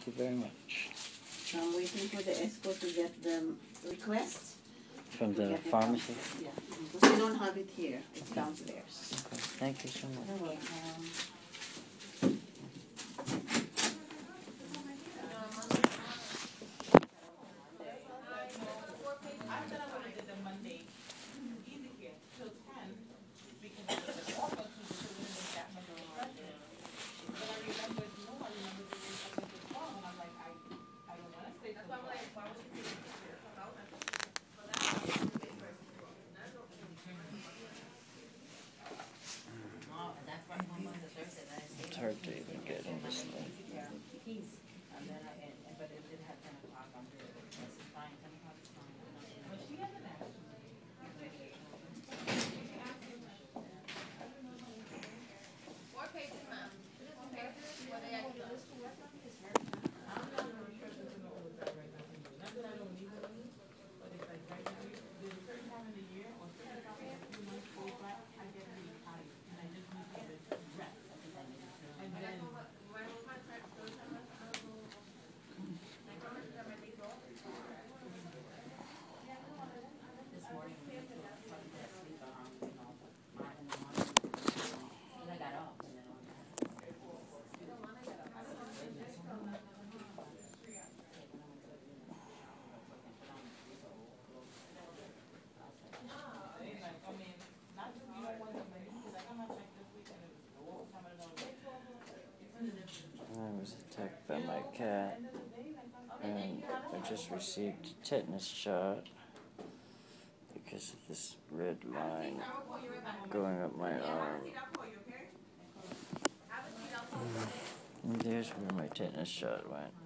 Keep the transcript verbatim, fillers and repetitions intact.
Thank you very much. I'm waiting for the ESCO to get the request. From the pharmacy? Yeah, because we don't have it here. It's Okay. downstairs. Okay. Thank you so much. You're welcome. It's hard to even get in this thing. I was attacked by my cat, and I just received a tetanus shot because of this red line going up my arm. And there's where my tetanus shot went.